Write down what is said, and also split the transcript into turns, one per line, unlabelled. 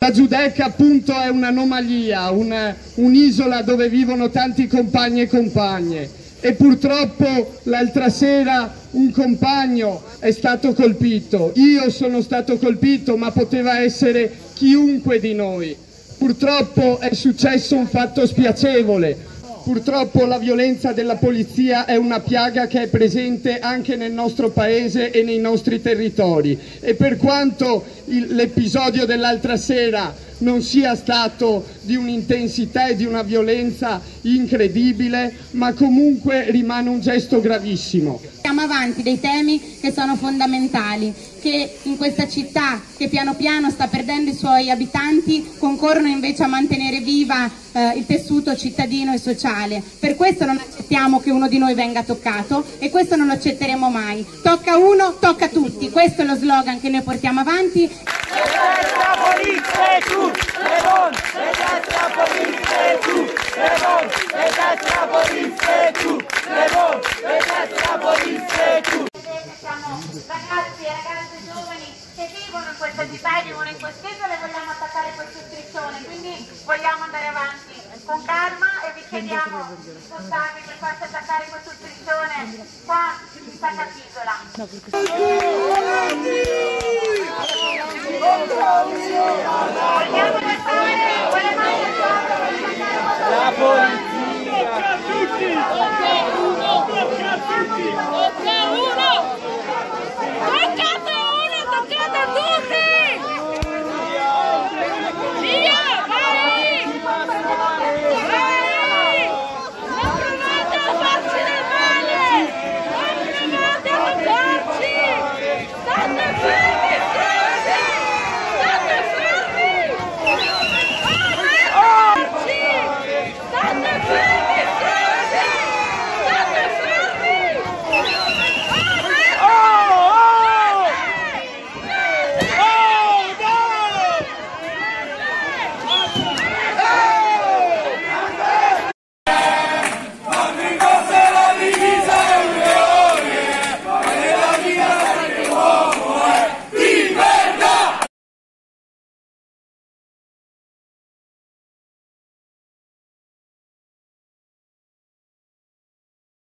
La Giudecca appunto è un'anomalia, un'isola dove vivono tanti compagni e compagne, e purtroppo l'altra sera un compagno è stato colpito. Io sono stato colpito, ma poteva essere chiunque di noi. Purtroppo è successo un fatto spiacevole. Purtroppo la violenza della polizia è una piaga che è presente anche nel nostro paese e nei nostri territori, e per quanto l'episodio dell'altra sera non sia stato di un'intensità e di una violenza incredibile, ma comunque rimane un gesto gravissimo.
Portiamo avanti dei temi che sono fondamentali, che in questa città che piano piano sta perdendo i suoi abitanti concorrono invece a mantenere viva il tessuto cittadino e sociale. Per questo non accettiamo che uno di noi venga toccato, e questo non lo accetteremo mai. Tocca uno, tocca tutti. Questo è lo slogan che noi portiamo avanti.
Siamo ragazzi e ragazze giovani che vivono in questa città e vivono in quest'isola e vogliamo attaccare questo striscione, quindi vogliamo andare avanti con calma e vi chiediamo di spostarvi per farci attaccare questo striscione qua in Santa Isola.